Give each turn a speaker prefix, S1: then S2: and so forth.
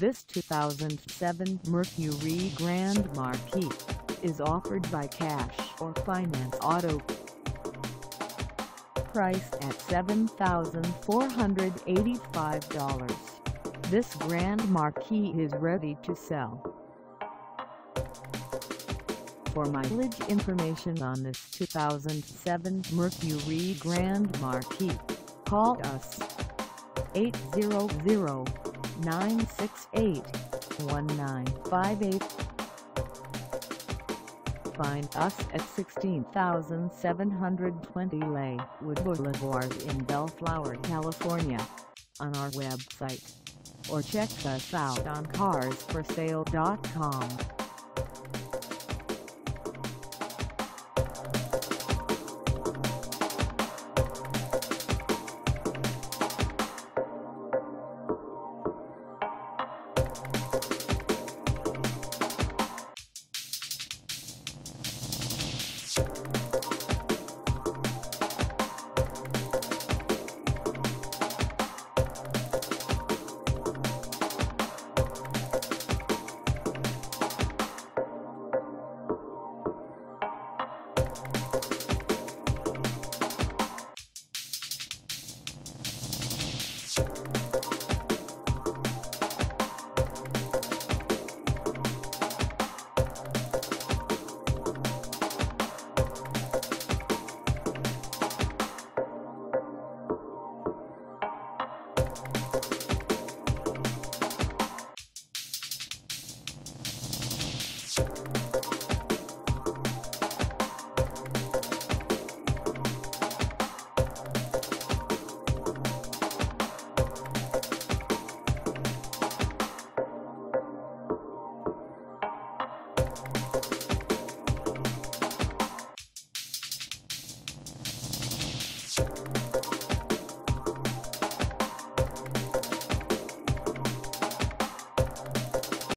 S1: This 2007 Mercury Grand Marquis is offered by Cash or Finance Auto. Priced at $7,485, this Grand Marquis is ready to sell. For mileage information on this 2007 Mercury Grand Marquis, call us 800-968-1958. Find us at 16720 Lakewood Boulevard in Bellflower, California, on our website, or check us out on carsforsale.com.